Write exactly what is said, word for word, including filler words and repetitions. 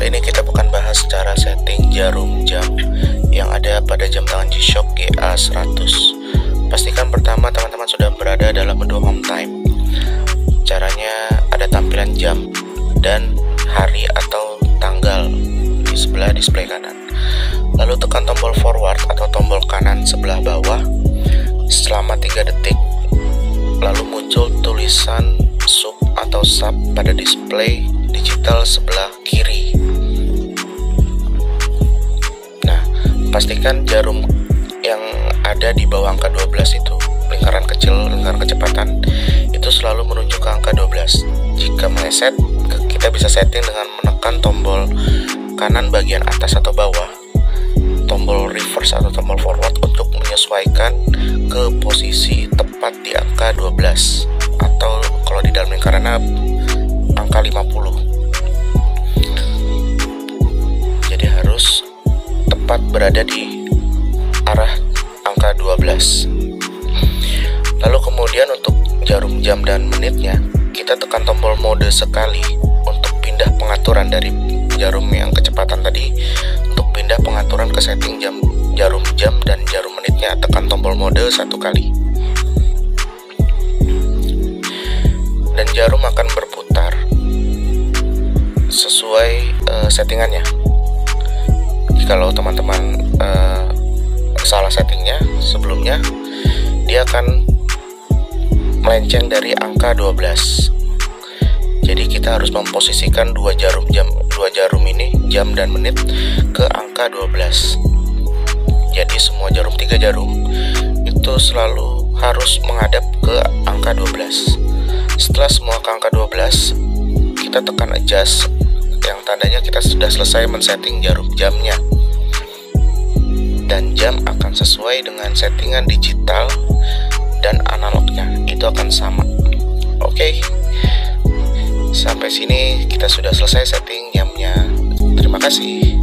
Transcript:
Kali ini kita akan bahas cara setting jarum jam yang ada pada jam tangan G-Shock G A seratus. Pastikan pertama teman-teman sudah berada dalam menu home time. Caranya ada tampilan jam dan hari atau tanggal di sebelah display kanan. Lalu tekan tombol forward atau tombol kanan sebelah bawah selama tiga detik. Lalu muncul tulisan sub atau sub pada display digital sebelah kiri. Nah, pastikan jarum yang ada di bawah angka dua belas itu, lingkaran kecil, lingkaran kecepatan, itu selalu menunjuk ke angka dua belas. Jika meleset, kita bisa setting dengan menekan tombol kanan bagian atas atau bawah, tombol reverse atau tombol forward untuk menyesuaikan ke posisi tepat di angka dua belas, atau kalau di dalam lingkaran angka lima puluh. Jadi harus tepat berada di arah angka dua belas. Lalu kemudian untuk jarum jam dan menitnya, kita tekan tombol mode sekali untuk pindah pengaturan dari jarum yang kecepatan tadi. Untuk pindah pengaturan ke setting jam jarum jam dan jarum menitnya, tekan tombol mode satu kali. Dan jarum akan berputar sesuai uh, settingannya. Kalau teman-teman uh, salah settingnya sebelumnya, dia akan melenceng dari angka dua belas. Jadi kita harus memposisikan dua jarum jam, dua jarum ini, jam dan menit, ke angka dua belas. Jadi semua jarum, tiga jarum itu selalu harus menghadap ke angka dua belas. Setelah semua ke angka dua belas, kita tekan adjust, yang tandanya kita sudah selesai men-setting jarum jamnya. Dan jam akan sesuai dengan settingan digital dan analognya, itu akan sama. Oke, sampai sini kita sudah selesai setting jamnya. Terima kasih.